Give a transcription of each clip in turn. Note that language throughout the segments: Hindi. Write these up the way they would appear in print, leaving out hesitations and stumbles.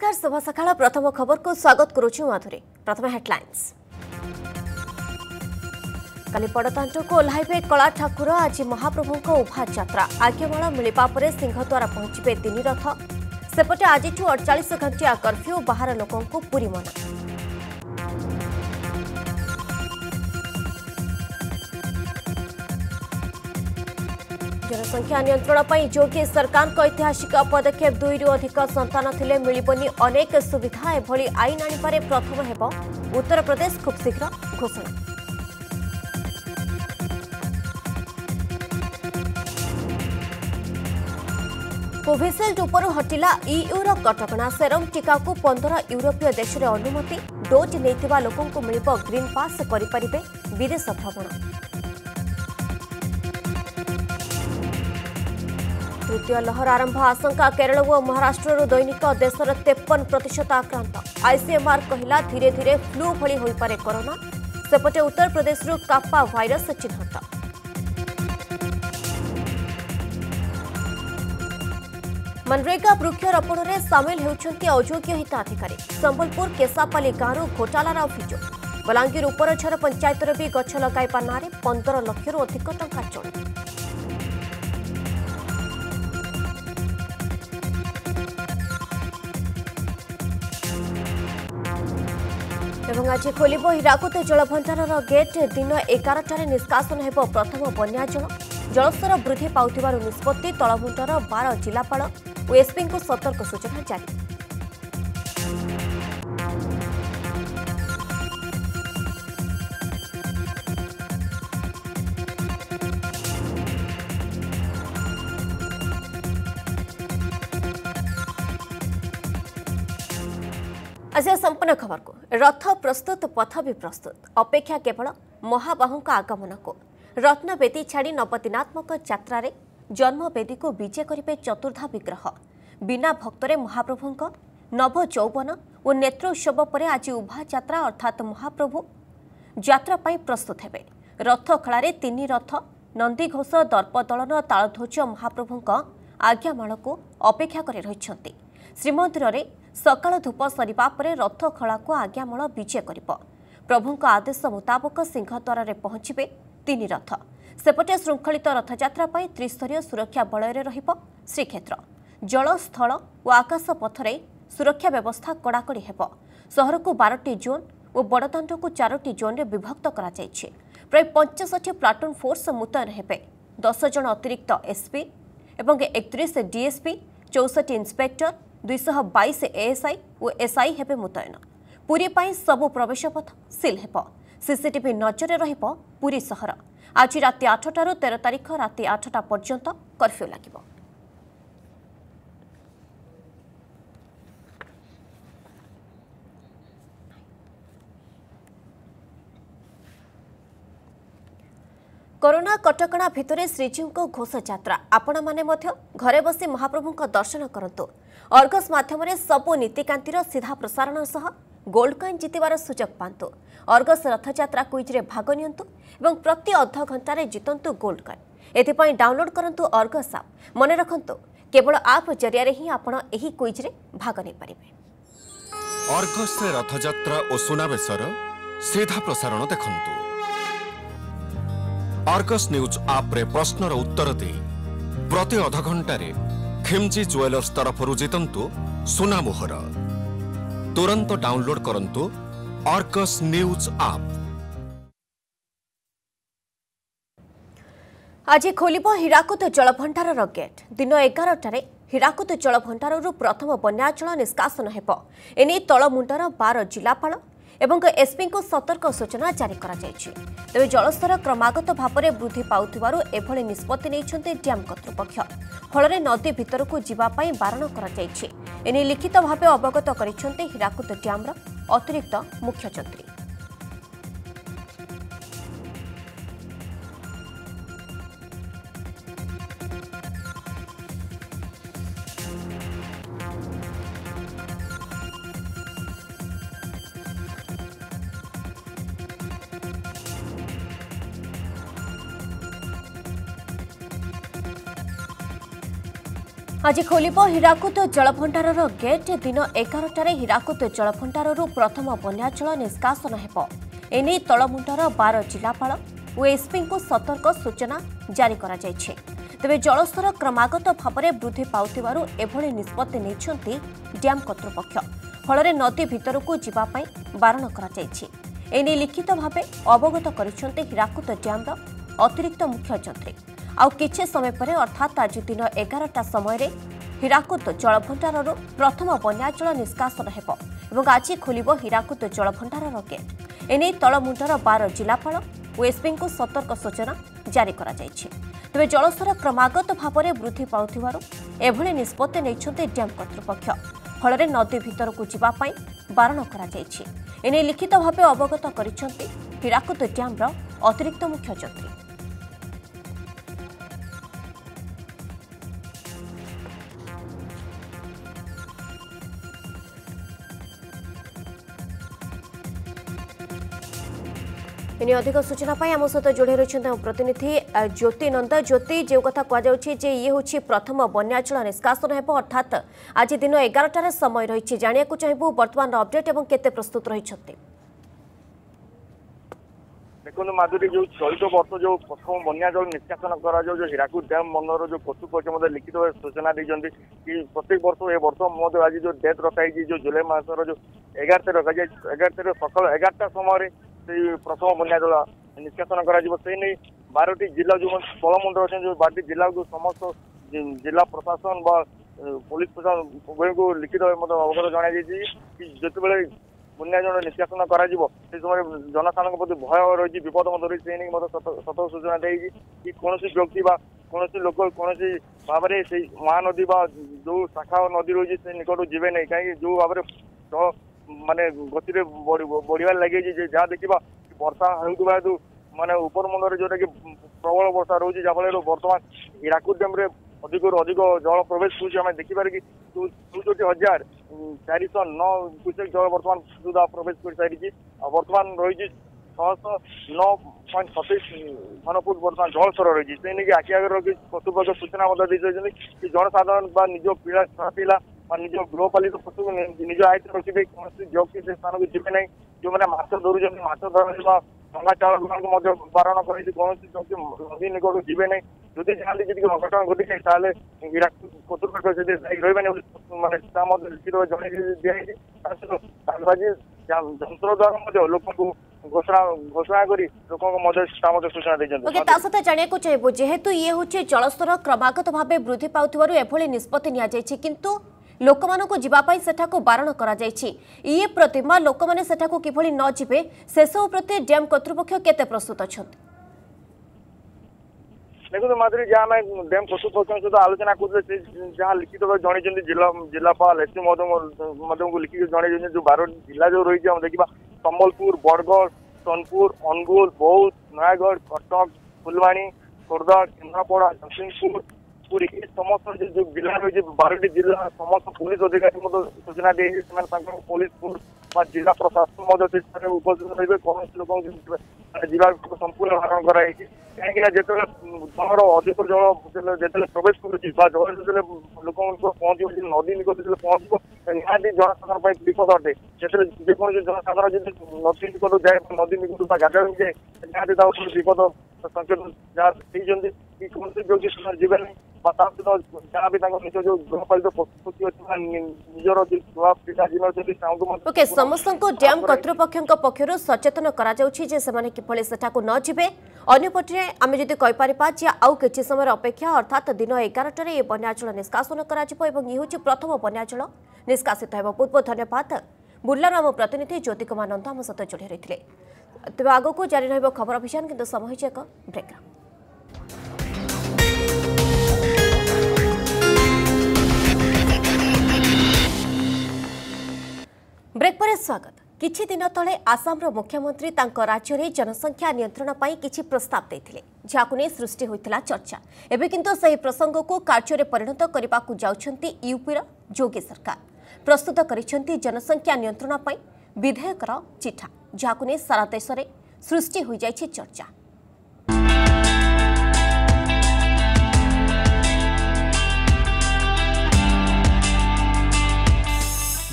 नमस्कार शुभ सकाळ प्रथम खबर को स्वागत करुछु माधुरी। प्रथम हेडलाइंस काली पड़तांच को ओह्लैबे कला ठाकुर आज महाप्रभु उभा यात्रा आज्ञामाल मिलवा पर सिंहद्वार पहुंचे 3 रथ सेपटे आज 48 घंटिया कर्फ्यू बाहर लोकों को पूरी मना। जनसंख्या नियंत्रण पर योगी सरकार को ऐतिहासिक पदक्षेप 2 रु अधिक संतान थिले मिलिबनी अनेक सुविधा एभली आईन आनिबारे प्रथम हेब उत्तर प्रदेश खूब शीघ्र घोषणा। कोविशील्ड उपरू हटिला ईयूर कटकणा सेरम टीका को 15 यूरोपीय देश में अनुमति डोज नैथिबा लोकों को मिलिबो ग्रीन पास करिपारिबे विदेश भ्रमण। तृतीय लहर आरंभ आशंका केरल और महाराष्ट्र दैनिक देशर 53% आक्रांत आईसीएमआर कहला धीरे धीरे फ्लू भली होई पारे कोरोना सेपटे उत्तर प्रदेश कापा भाइरस चिन्हट। मनरेगा वृक्षरोपण में सामिल होती अयोग्य हिताधिकारी संबलपुर केसापाली गांव घोटालार अभियोग बलांगीर उपरझर पंचायत भी गछ लगाइबा नारे 15 लाख अधिक टंका चोरी। आज खोल हीराकुद जलभंडार गेट दिन 11 निष्कासन हेब प्रथम बन्या जलस्तर वृद्धि पाउथिबार निष्पत्ति तलमुंडर 12 जिलापाल और एसपी को सतर्क सूचना जारी। आज संपूर्ण खबर को रथ प्रस्तुत पथ भी प्रस्तुत अपेक्षा केवल महाबाहु आगमन को रत्नवेदी छाड़ी नवदिनात्मक यात्रा जन्मवेदी को विजय करेंगे चतुर्धा विग्रह बिना भक्तरे महाप्रभु नव चौवन और नेत्रोत्सव पर आज उभा यात्रा अर्थात महाप्रभु यात्रा प्रस्तुत हेबे। रथ खलारे 3 रथ नंदीघोष दर्पदलन तालध्वज महाप्रभु आज्ञामाल को अपेक्षा कर रही श्रीमंदिर में सकाल धूप सरिबा परे रथ खला को आज्ञामाल विजय करिब। प्रभु आदेश मुताबक सिंहद्वार में पहुंचे 3 रथ सेपटे श्रृंखलित रथयात्रा त्रिस्तरीय सुरक्षा बलय रहिब श्रीक्षेत्र जल स्थल और आकाश पथरे सुरक्षा व्यवस्था कड़ाकड़ी हेब। सहर को 12टी जोन और बड़दाण्ड को 4टी जोन में विभक्त करा जायछि। प्राय 65 प्लाटून फोर्स मुतयन हेबे। 10 जन अतिरिक्त एसपी एवं 31 डीएसपी 64 इंस्पेक्टर 222 एएसआई और एसआई हेबे मुतयन। पुरी पाई सबु प्रवेश पथ सिल हेब। सीसीटीवी नजर रहिब पुरी सहर। आज राति 8टारू 13 तारीख राति 8टा पर्यंत कर्फ्यू लागिब। कोरोना कटकणा भितर श्रीजीव को घोष यात्रा आपण माने मध्य घरे बसी महाप्रभु का दर्शन करंतु। अर्गस माध्यम सबु नीतिकांतिर सीधा प्रसारण सह गोल्ड कॉइन जितबार सुजोग पांतु। अर्गस रथयात्रा क्विज रे भाग नियंतु एवं प्रति अध घंटारे जितंतु गोल्ड कॉइन। एथिपाई डाउनलोड करंतु अर्गस ऐप। मने रखंतु केवल ऐप जरिया रे ही आपण एही क्विज रे भाग नै परिबे। अर्गस रे रथयात्रा और सुनाबेसर सीधा प्रसारण देखंतु। अर्गस न्यूज आप रे प्रश्नर उत्तर दे प्रति अध घंटारे खिमजी ज्वेलर्स तरफ जितंतु सुना मोहर। तुरंत डाउनलोड करंतु अर्गस न्यूज आप। आज खोलिब हीराकुद जलभंडार गेट दिन 11 हीराकुद जलभंडार प्रथम बन्याजल निष्कासन हेब। एने तलमुंडर 12 जिलापाल एवं एसपी को सतर्क सूचना जारी करा जायछि। तेबे जलस्तर क्रमागत भाव में वृद्धि पाउथिबारु एभली निष्पत्ति नैछन्ते डैम कर्तृपक्ष। फल नदी भितर को जीवाई बारण करा जायछि। एने लिखित भाव अवगत करिसेंते हीराकुद डैमर अतिरिक्त मुख्य चंत्री। आज खोलिब हीराकुद जलभंडार गेट दिन 11टार हीराकुद जलभंडार प्रथम बन्याजल निष्कासन हेब एने तलमुंडर 12 जिलापाल और एसपी को सतर्क सूचना जारी करा जायछि। तेबे जलस्तर क्रमागत भाव में वृद्धि पाउथिबारु एभଳି निष्पत्ति नेइछन्ति डैम कर्तृपक्ष फल नदी भितरकू जीवापाई बारण करा जायछि। एने लिखित भाव अवगत करिसेंति हीराकुद डैमर अतिरिक्त मुख्य जंत्री आउ किछि समय पर अर्थात आज दिन 11टा समय हीराकुद जलभंडार प्रथम बन्याजल निष्कासन हेब एवं आज खोलिब हीराकुद जलभंडार गेट एने तलमुंडर 12 जिलापाल और एसपी को सतर्क सूचना जारी करा जायछि। तेबे जलस्तर क्रमागत भाव में वृद्धि पाउथिबारु एभଳି निष्पत्ति नेइछन्ति डैम कर्तृपक्ष फल नदी भितरकू जीवापाई बारण करा जायछि। एने लिखित भाव अवगत करिसेंति हीराकुद डैमर अतिरिक्त मुख्य जंत्री। इनी अधिक सूचना आम सहित जोड़ी रही प्रतिनिधि ज्योति नंद। ज्योति जो कथा कहुचे ये हूँ प्रथम बन्याजल निष्कासन हेब अर्थात आज दिन 11टार समय रही जाना चाहबू वर्तमान अपडेट और केते प्रस्तुत रही। देखो माधुरी जो चलित वर्ष जो प्रथम बन्याजल निष्कासन करा जो हीराकुद डैम बंदर जो कर्तृपक्ष लिखित सूचना देते कि प्रत्येक वर्ष ए वर्ष आज जो डेट रखाई जो जुलाई मासर जो 11 तारिख रखा 11 तारिख सकाल 11टा समय प्रथम बन्याजल निष्कासन कर 12टी जिला जो तलमुंड अच्छे जो 12टी जिला को समस्त जिला प्रशासन व पुलिस प्रशासन उभय को लिखित अवगत जन जिते बन्याजल निष्कासन कर समय जनसाधारण प्रति भय रही विपद रही सतर्क सूचना देगी कि कौन व्यक्ति कौन लोक कौन भाव से महानदी जो शाखा नदी रही है निकट जीवे नहीं कहीं जो भाव में माने गति बढ़िया लगे जहाँ देखा वर्षा होता हेतु माने ऊपर मुंडे जोटा कि प्रबल वर्षा रोचे जहाँफल बर्तमान हीराकुद डैम अधिक अधिक जल प्रवेश होमें देखिपारे कि 64,409 क्यूसेक जल बर्तमान सुधा प्रवेश कर सारी बर्तमान रही 609.27 घनफुट बर्तमान जल स्तर रही है आखि आगे रखी कर्तृपक्ष सूचना कि जनसाधारण निज पिला निज गृहपालित पशु निज आयत रखिए कौन व्यक्ति से स्थान को जीवे ना जो मैंने माछ धरुं माछ धरा डा चाउल को बारण कर कौन व्यक्ति नदी निकट जीवे ना जदि जाती जी अघटन घटी जाए कर्तृपक्ष रही मानते लिखित जन दिखाई जंत्र द्वारा लोक घोषणा करी सूचना देते जाना चाहिए जेहेतु ये हूँ जलस्तर क्रमागत भाव वृद्धि पाउथिबारु एभଳି निष्पत्ति निया जायछि किंतु लोक मानक जीवापाई सेठाको बारण करा जायछि ये प्रतिमा लोक माने सेठाको किभଳି न जिबे सेसो प्रति डैम कर्तृपक्ष केते प्रस्तुत अछंती। देखो माधुरी जहाँ डैम कर्तृपक्ष सहित आलोचना करते जहाँ लिखित जन जिलापाल एसपी महोदय को लिखित जन जो 12 जिला जो रही है देखा संबलपुर बरगढ़ सोनपुर अनुगुल बौद्ध नयागढ़ कटक फुलवाणी खोर्धा केन्द्रापड़ा जगतसिंहपुर पूरी समस्त जो जिला रही 12टी जिला समस्त पुलिस अधिकारी सूचना दी पुलिस फोर्स जिला प्रशासन उपस्थित रही कौन लोक संपूर्ण धारण कराई कहीं जमर अधिक जल जो प्रवेश कर जल लोक पहुंच नदी निकट जो पहुंचो निहाती जनसाधारण विपद अटे जो जनसाधारण जब नदी निकट जाए नदी निकट गाधा जाए निहाती विपद संकेत जहाँ कि कौन व्यक्ति जीवे नहीं जहाँ भी निज जो गृहपालित पशु निजर ओके समस्त डैम कर्तृपक्ष पक्षर सचेतन करा जाउछि जे सेमाने किभଳି सेठाको न जिबे अन्यपटे आमे जदि कहि परिबा जे आउ किछि समय अपेक्षा अर्थात दिन 11 रे बन्याजल निष्कासन करा जिवो एवं ये प्रथम बन्याजल निष्कासित हेबो। बहुत बहुत धन्यवाद बुर्लार आम प्रतिनिधि ज्योति कुमार नंद आम सहित जोड़ी रही। तेज आग को जारी रहिबो खबर अभियान किंतु समय होइछ एक ब्रेक। ब्रेक पर स्वागत। किछि दिन तले आसाम मुख्यमंत्री तांको राज्य में जनसंख्या नियंत्रण पर किछि प्रस्ताव देथिले जाकु नै सृष्टि होइतला चर्चा। एबे किंतु सही प्रसंग को कार्य में परिणत करने को जाउछंती यूपीर योगी सरकार प्रस्तुत करिसेंती जनसंख्या नियंत्रण पर विधेयकर चिठा जाकु नै सारा देश में सृष्टि हो जाइछि चर्चा।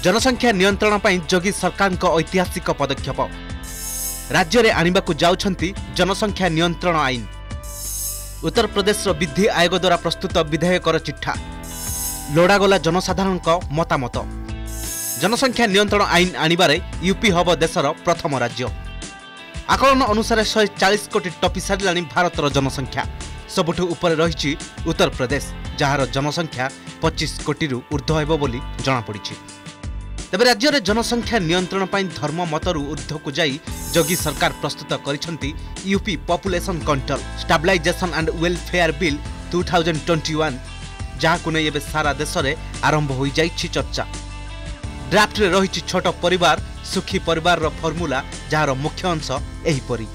जनसंख्या नियंत्रण पर जोगी सरकार ऐतिहासिक पदक्षेप राज्य में आनिबाकु जाउछंती जनसंख्या नियंत्रण आईन। उत्तर प्रदेश विधि आयोग द्वारा प्रस्तुत विधेयकर चिठा लोड़ागला जनसाधारण मतामत। जनसंख्या नियंत्रण आईन आनिबारे यूपी हब देशर प्रथम राज्य। आकलन अनुसार 140 कोटी टपी सारिलाणी भारतर जनसंख्या। सबुठु ऊपर रही उत्तर प्रदेश जार जनसंख्या 25 कोटी ऊर्ध्व हेबो बोली जଣା पड़िछि। तेबे राज्य में जनसंख्या नियंत्रण पर धर्म मतरू ऊर्ध्व को जाई जोगी सरकार प्रस्तुत करिसेंती UP population control stabilisation and welfare bill 2021 जहां नहीं एबे सारा देश में आरंभ हो जाइछि चर्चा। ड्राफ्ट रे रही छोट परिवार सुखी परिवार रो फॉर्मूला जार मुख्य अंश एही परी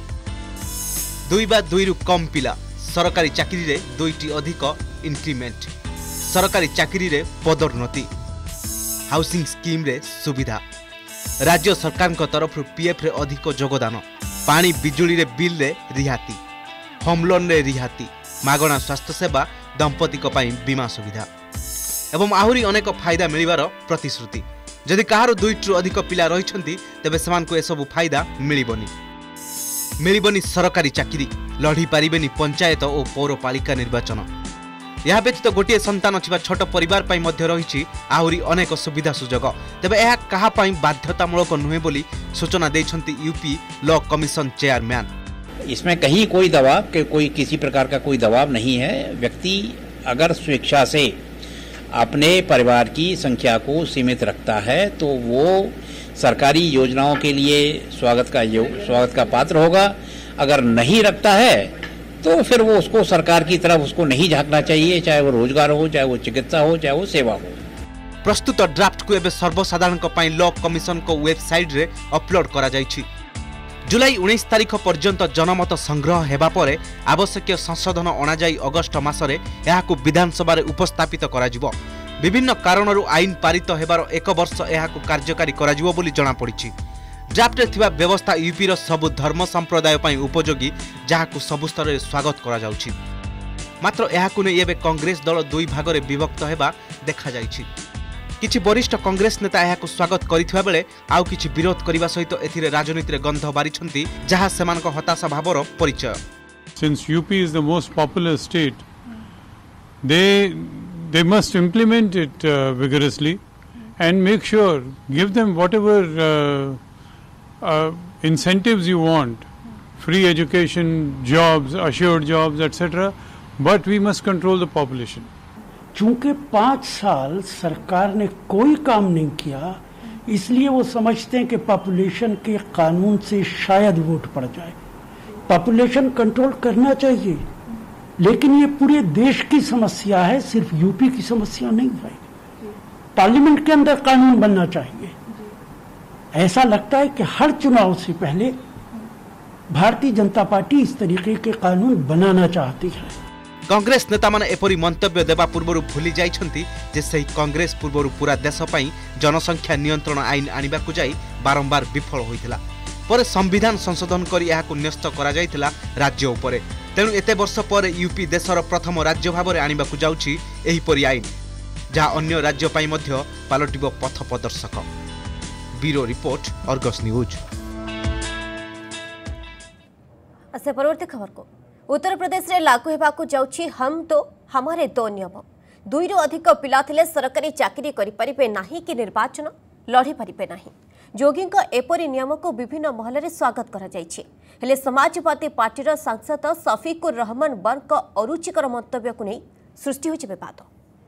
2 बा 2 रु कम पिला सरकारी चाकरी रे 2टी अधिक इंक्रीमेंट सरकारी चाकरी रे पदोन्नति हाउसिंग स्कीम रे सुविधा राज्य सरकार तरफ पीएफ रे अधिक योगदान पानी बिजुली रे बिल रे रिहाती होम लोन रे रिहाती मागणा स्वास्थ्य सेवा दंपति बीमा सुविधा एवं आहरी अनेक फायदा मिलिबार प्रतिश्रुति। जदि कहार 2टी अधिक पिला रहिछंती तेबे सेमानकु एसबु फायदा मिलिबनी सरकारी चाकरी लढ़ी पारिबेनी पंचायत और पौरपालिका निर्वाचन। यह व्यतीत गोटे संतान छिबा छोट परिवार पई मध्य रहिछि आहरी अनेक सुविधा सुजोग। तेबे यह कहा पई बाध्यतामूलक नुहे बोली सूचना दैछंती यूपी लॉ कमीशन चेयरमैन। इसमें कहीं कोई दबाव कोई किसी प्रकार का कोई दबाव नहीं है। व्यक्ति अगर स्वेच्छा से अपने परिवार की संख्या को सीमित रखता है तो वो सरकारी योजनाओं के लिए स्वागत का पात्र होगा। अगर नहीं रखता है तो फिर वो उसको सरकार की तरफ उसको नहीं झांकना चाहिए, चाहे वो रोजगार हो, चाहे वो चिकित्सा हो, चाहे वो सेवा हो। प्रस्तुत ड्राफ्ट को एबे सर्वसाधारण पई लॉ कमीशन को वेबसाइट रे अपलोड करा जायछि। जुलाई 19 तारिख पर्यंत जनमत संग्रह हेबा परे आवश्यक संशोधन अणा जाई अगस्त मासरे एहाकु विधानसभा रे उपस्थापित करा जिवो। विभिन्न कारणरू आईन पारित हेबार 1 वर्ष एहाकु कार्यकारी करा जिवो बोली जଣା पड़िछि। ड्राफ्ट रे थिबा व्यवस्था यूपी रो सब धर्म संप्रदाय पई उपयोगी जहाकु सब स्तर रे स्वागत करा जाउछि। मात्र एहाकु नै एबे कांग्रेस दल 2 भाग रे विभक्त हेबा देखा जाइछि। किछि वरिष्ठ कांग्रेस नेता एहाकु स्वागत करिथिबा बेले आउ किछि विरोध करिबा सहित एथिरे राजनीति रे गंध बारिछंती जहा सेमानक हताशा भावर परिचय। Since UP is the most populous state, they must implement it vigorously and make sure, give them whatever incentives you want, free education, jobs, assured jobs, etc. But we must control the population. चूंकि 5 साल सरकार ने कोई काम नहीं किया, इसलिए वो समझते हैं कि पॉपुलेशन के कानून से शायद वोट पड़ जाए। पॉपुलेशन कंट्रोल करना चाहिए, लेकिन ये पूरे देश की समस्या है, सिर्फ यूपी की समस्या नहीं है। पार्लियामेंट के अंदर कानून बनना चाहिए। ऐसा लगता है कि हर चुनाव से पहले भारतीय जनता पार्टी इस तरीके के कानून बनाना चाहती है। कांग्रेस नेता माने एपरी मंतव्य देवा पूर्वरु भूली जाइछंती जे सही कांग्रेस पूर्वरु पूरा देश पई जनसंख्या नियंत्रण आईन आनिबाकु जाई बारंबार विफल होइतिला। पर संविधान संशोधन करी एहाकु न्यस्त करा जाइतिला राज्य उपरे। तेणु एते वर्ष पर यूपी देशर प्रथम राज्य भाबरे आनिबाकु जाउछि एही परी आईन, जहा अन्य राज्य पई मध्य पालटिबो पथ प्रदर्शक। Bureau report, Argus news. असे परवर्ती खबर को उत्तर प्रदेश रे लागू हेबाकु जाउछि हम तो हमारे दो नियम। 2 रु अधिक पिला थिले सरकारी चाकरी करि परिबे नाही कि निर्वाचन लड़ी परिबे नाही। जोगी एपरी नियम को विभिन्न महल रे स्वागत करा जाइछि। हेले समाजवादी पार्टीर सांसद शफीकुर रहमान बर्क अरुचिकर मंतव्य को नहीं सृष्टि होइछि विवाद।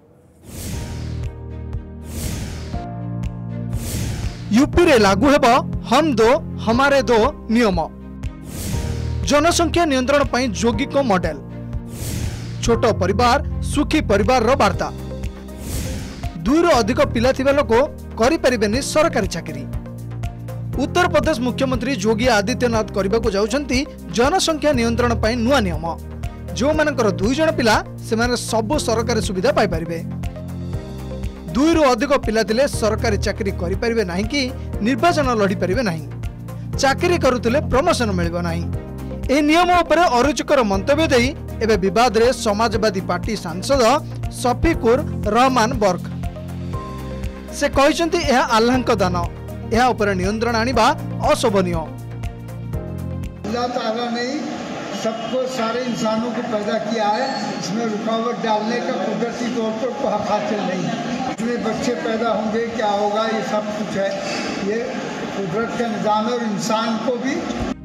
यूपी रे लागू हेबा हम दो हमारे दो नियम। जनसंख्या नियंत्रण पई जोगी को मॉडल। छोट परिवार सुखी परिवार रो वार्ता। 2 रु अधिक पिला थिबा लोक करि परिबेनी सरकारी चाकरी। उत्तर प्रदेश मुख्यमंत्री योगी आदित्यनाथ करबाकू जाउछंती जनसंख्या नियंत्रण पई नुआ नियम। जो मानकर 2 जण पिला से माने सब सरकारी सुविधा पाई परिबे। 2 रु अधिक पिला थिले सरकारी चाकरी करि परिबे नाही कि निर्वाचन लड़ी परिबे नाही। चाकरी करुथिले प्रमोशन मिलिबो नाही। ए नियम उपरे अरुचिकर मंतव्य देई एबे विवाद रे समाजवादी पार्टी सांसद शफीकुर रहमान बर्क। से कहते यह अल्लाह का दान, यह उपर नियंत्रण आनिबा अशोभनीय। अल्लाह ताला ने सबको, सारे इंसानों को पैदा किया है, इसमें रुकावट डालने का कुदरती तौर पर कोई हासिल नहीं है। इसमें बच्चे पैदा होंगे, क्या होगा, ये सब कुछ है, ये कुदरत का निजाम है और इंसान को भी।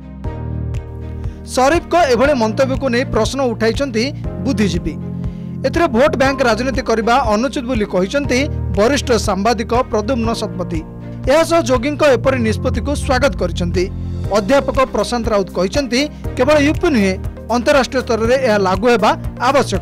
शरीफ को एभले मंतव्य को नहीं प्रश्न उठाई बुद्धिजीवी। एथिरे भोट बैंक राजनीति करने अनुचित बोली कहते वरिष्ठ सांबादिक प्रद्युम्न शतपथी। यह जोगी एपरी निष्पत्ति को स्वागत करछन्ति। अध्यापक प्रशांत राउत कहते केवल यूपी नुहे अंतरराष्ट्रीय स्तर में यह लागू होगा आवश्यक।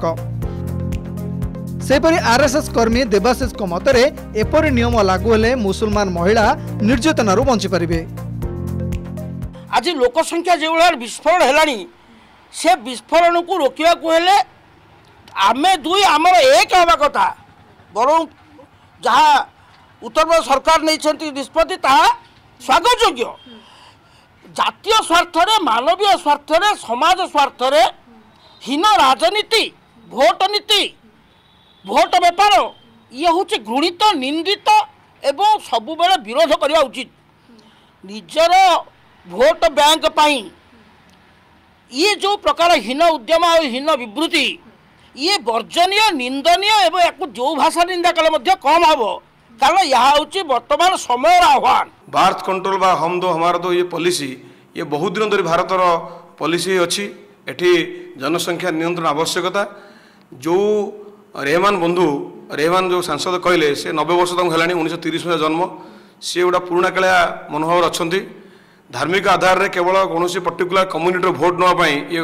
सेपरी आरएसएस कर्मी देवाशीष मतरे एपरी नियम लागू हेले मुसलमान महिला निर्यातनारू बंची पारिबे। आज लोक संख्या जो विस्फोरण है से विस्फोरण को रोकने को हेले आमे दुई आमर एक हवा कथा। बरं जहाँ उत्तर प्रदेश सरकार नहीं निष्पत्ति ताहा स्वागत योग्य। जातीय स्वार्थ रे, मानवीय स्वार्थ रे, समाज स्वार्थ रे हीन राजनीति, भोट नीति, भोट बेपार ये हूँ घृणित, निंदित एवं सबुबले विरोध करवा उचित। निजर भोट बैंक पाई ये जो प्रकार हीन उद्यम और हीन विवृत्ति ये वर्जनीय, निंदनीय एवं या जो भाषा निंदा कले कम हम, कारण यह हूँ वर्तमान समय आह्वान। बार्थ कंट्रोल बा हम दो हमारा दो ये पॉलिसी ये बहुत दिन धरी भारतर पॉलिसी अच्छी। एठी जनसंख्या नियंत्रण आवश्यकता जो रेहमान बंधु रेहमान जो सांसद कहले से 90 वर्ष तक है 1930 में जन्म, सी गोटा पुराणा कालिया मनोभाव अच्छा। धार्मिक आधार रे केवल कौन पर्टिकुलर कम्युनिटी भोट नापी ये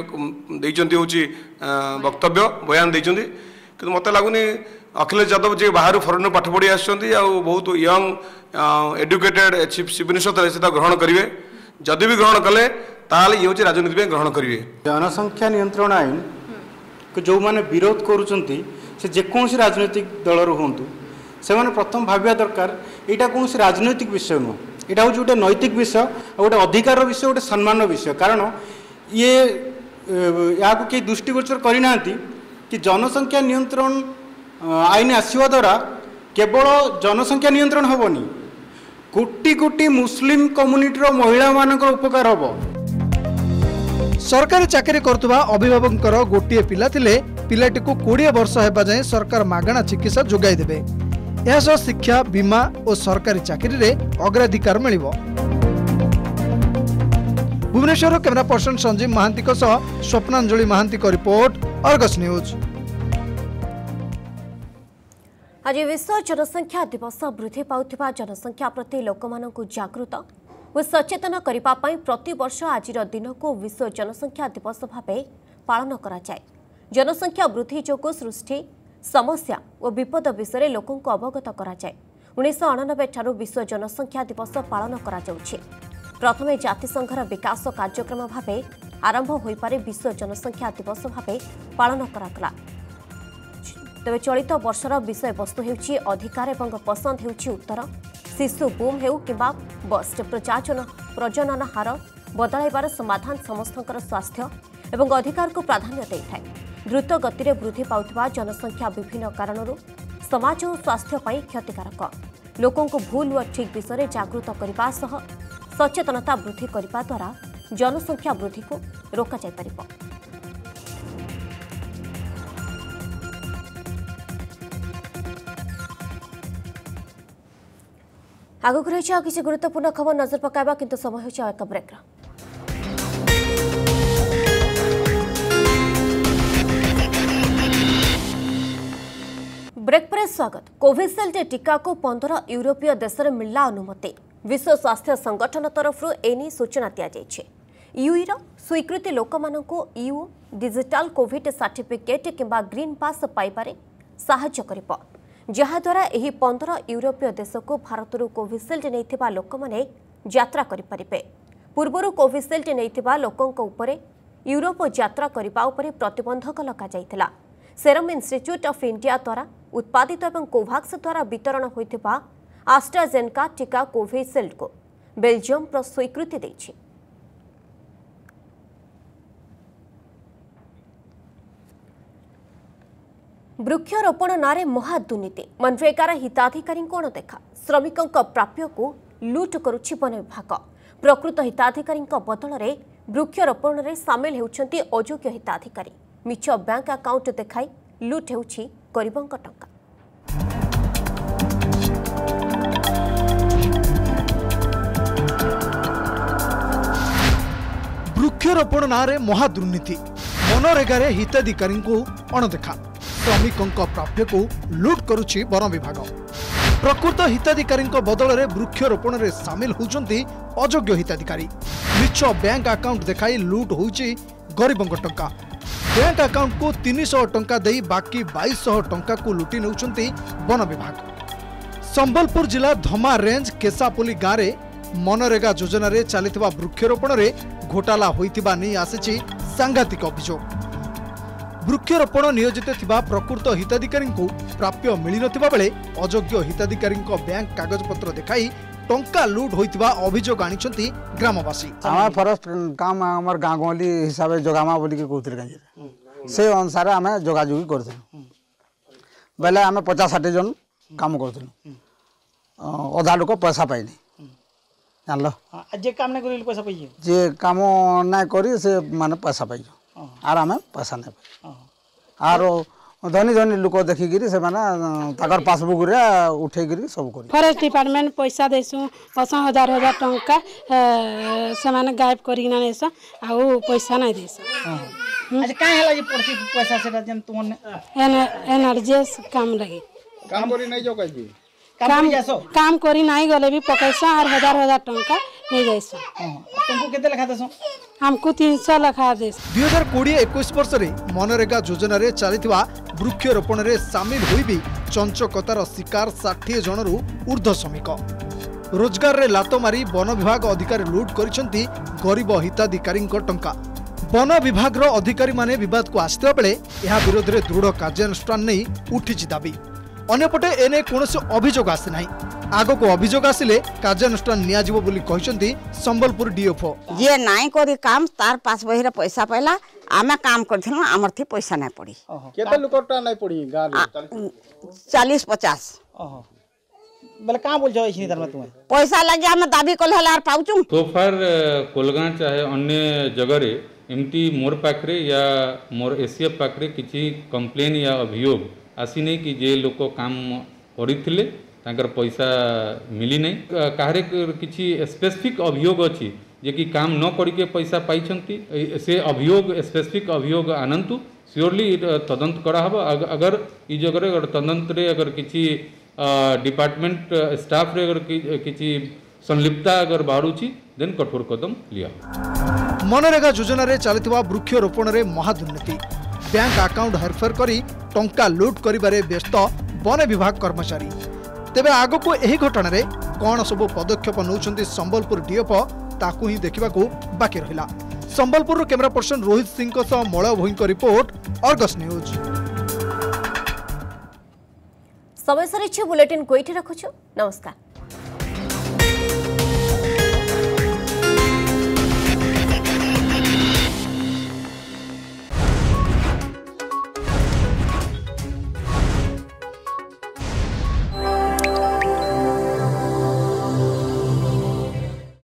वक्तव्य बयान देते कि मत लगुनि अखिलेश यादव जी बाहर फरेन पाठ पढ़ी आसुँच बहुत यंग एडुकेटेड चीफ मिनिस्टर से ग्रहण करेंगे। जदि भी ग्रहण कले ताल ये हूँ राजनीति में ग्रहण करेंगे। जनसंख्या नियंत्रण आईन को जो मैंने विरोध करुँच से जेकोसी राजनीतिक दल हूँ से प्रथम भाविया दरकार यहाँ कौन राजनैतिक विषय नुह, यहाँ हूँ गोटे नैतिक विषय, गोटे अधिकार विषय, गोटे सम्मान विषय। कारण ये या कई दृष्टिगोचर करना कि जनसंख्या नियंत्रण आईन आसवा द्वारा केवल जनसंख्या नियंत्रण हेनी, कोटी कोटी मुस्लिम कम्युनिटीर महिला मानक उपकार हम। सरकारी चाकरी करुवा अभिभावक गोटे पिला थिले पिलाटी को 20 वर्ष होगा जाए सरकार मागणा चिकित्सा जोगाई देबे। यह शिक्षा, बीमा और सरकारी चाकरी रे अग्राधिकार मिलिबो। भुवनेश्वर कैमरा पर्सन संजीव महांती स्वप्नांजलि महांती को रिपोर्ट, अर्गस न्यूज। आज विश्व जनसंख्या दिवस वृद्धि पाउथिबा जनसंख्या प्रति लोकमानंकु जागृत और सचेतन करिबा पई प्रति वर्ष आजिर दिन को विश्व जनसंख्या दिवस भावे पालन करा जाय। जनसंख्या वृद्धि जोगु सृष्टि समस्या और विपद विषय लोकों को अवगत करा जाय। 1999 ठारू विश्व जनसंख्या दिवस पालन करा जाउछि। प्रथमे जातिसंघर विकास कार्यक्रम भावे आरंभ होई पारे विश्व जनसंख्या दिवस भावे पालन करागला। तबे चलित वर्षर विषय वस्तु हेउछि अधिकार एवं पसंद हेउछि उत्तर। शिशु बूम हेउ किंबा बस्ट प्रजनन हार बदलाइबार समाधान समस्तकर स्वास्थ्य एवं अधिकार को प्राधान्य देइथाय। द्रुत गति में वृद्धि पाउथिबा जनसंख्या विभिन्न कारणरू समाज और स्वास्थ्य पाई क्षतिकारक। लोकों को भूल और ठीक विषय जागृत करने सह सचेतनता वृद्धि करने द्वारा जनसंख्या वृद्धि को रोका जाय परिबो। आगक रही किसी गुरुत्वपूर्ण खबर नजर पकाइबा किंतु समय हो एक ब्रेक। ब्रेक पर स्वागत। कोविशील्ड टीका को 15 यूरोपीय देश में मिलला अनुमति। विश्व स्वास्थ्य संगठन तरफ एनी सूचना दि यूईर स्वीकृति लोक मानक ईयू डिजिटाल कोविड सर्टिफिकेट किंबा ग्रीन पास पाइबारे साहाय्य करिबो, जहाद्वारा एही 15 यूरोपीय देश को भारतरू कोविशील्ड नैथिबा लोक माने यात्रा करि परिबे। पूर्वरु कोविशील्ड नैथिबा लोकंक उपरे यूरोप यात्रा करिबा उपरे प्रतिबंधक लगा जाइथिला। सेरम इंस्टीट्यूट ऑफ इंडिया द्वारा उत्पादित एवं कोवाक्स द्वारा वितरण होइथिबा आस्ट्राजेनेका टीका कोविशील्ड को बेल्जियम पर स्वीकृति दैछि। वृक्षरोपण नारे महादुर्नीति मनरेगार हिताधिकारी कोण देखा श्रमिकों प्राप्य को लुट करुछि वन विभाग प्रकृत हिताधिकारी बदल में वृक्षरोपण में सामिल होउछंती अयोग्य हिताधिकारी मिछ बैंक अकाउंट देखाई लुट होउछि गरीबों टंका। वृक्षरोपण नारे महादुर्नीति मनरेगारे हिताधिकारी अणदेखा श्रमिकों प्राप्य को लुट करुछि वन विभाग प्रकृत हिताधिकारी बदल में वृक्षरोपण में सामिल होउछंती अयोग्य हिताधिकारी मिछ बैंक अकाउंट देखाई लुट होउछि गरीबों टंका बैंक अकाउंट को 300 टंका दे बाकी 2200 टंका को लुटि नेउछंती वन विभाग। संबलपुर जिला धमा रेंज केसापोली गाँव में मनरेगा योजना रे चलिथिबा वृक्षरोपण रे घोटाला होइतिबा नै आसीछि सांघातिक अभियोग। वृक्षरोपण नियोजित थिबा प्रकृत हिताधिकारी को प्राप्य मिली नथिबा बेले अयोग्य हिताधिकारी बैंक कागजपत्र देखाई टंका लूट होइतिबा अभियोग आनिछंती ग्रामवासी। हमार फॉरेस्ट काम हमर गांगोली हिसाब जोगामा बोली के कहउथिल काजे से अनुसार हमें जोगाजोगी करथिल बेले हमें 50-60 जन काम करथिल अधा लोक पैसा पाइनी जानलो जे काम नै करिल पैसा पाइए जे काम नै करी से माने पैसा पाइयो आर हमें पैसा नै पाइ आरो धनी धनी लोक देखिकी से पासबुक रे उठेगी सब कर फॉरेस्ट डिपार्टमेंट पैसा देसु 50,000 टंका से माने गायब करिना नेस आ पैसा नै देस। अच्छा काहे हला जे पड़ती पैसा सेटा जन तुमने एनर्जीस काम लगी काम करी नै जो कहि काम करी नहीं गले भी पकैसा और 1,000 टंका नहीं जाइसो। तुमको केते लखा देसो हमको 300 लखा देस। 2020-21 वर्ष रे मनरेगा योजना रे चलिथिबा वृक्षरोपण रे सामिल होई भी चंचकतार शिकार 60 जनरू ऊर्ध्व श्रमिक रोजगार रे लातो मारी वन विभाग अधिकारी लूट करिसंती गरीब हिताधिकारी टंका। वन विभाग रो अधिकारी माने विवाद को आस्थिबा बेले एहा विरोध रे दृढ़ कार्यानुष्ठान नै उठिछि दाबी। अन्यपटे एने कौनसी अभियोग आसी ना आग को अभियोग आसिले कार्यानुष्ठान नियाजिबो बोली कहिसंती संबलपुर डीएफओ। जे नाई करी काम तार पास बहिरे पैसा पाइला आमे काम करथिनु हमर थी पैसा नै पड़ी केते लोकटा नै पड़ी गाल 40-50 बले का बोल जाय छी दरमा तुम पैसा लागि हम दाबी कल हला पाउचू तो फार कोलगां चाहे अन्य जगह रे एमती मोर पाखरे या मोर एसीएफ पाखरे किछि कंप्लेन या अभियोग आसी नहीं कि जे लोक काम करथिले तांकर पैसा मिली नहीं काहरे किछि स्पेसिफिक अभियोग अछि जे कि काम न करि के पैसा पाइछंती से अभियोग स्पेसिफिक अभियोग आनंतु श्योरली तदंत करा हबो। अगर ई जगह अगर तदंत रे अगर किछि डिपार्टमेंट स्टाफ रे अगर किछि संलिप्तता अगर बारुछि देन कठोर कदम लिया। मनरेगा योजना रे चलितबा वृक्षरोपण रे महादुर्नीति बैंक अकाउंट हेरफेर करी टंका लूट करिबारे व्यस्त वन विभाग कर्मचारी। तेबे आगो को एही घटना रे कोन सब पदक्षेप नौछंती संबलपुर डीएफओ ताकू ही देखिबाकू बाकी रहिला। संबलपुर कैमरा पर्सन रोहित सिंह को सह मलय भोई को रिपोर्ट अर्गस न्यूज। समय सरिछि बुलेटिन कोइठी रखुछु नमस्कार।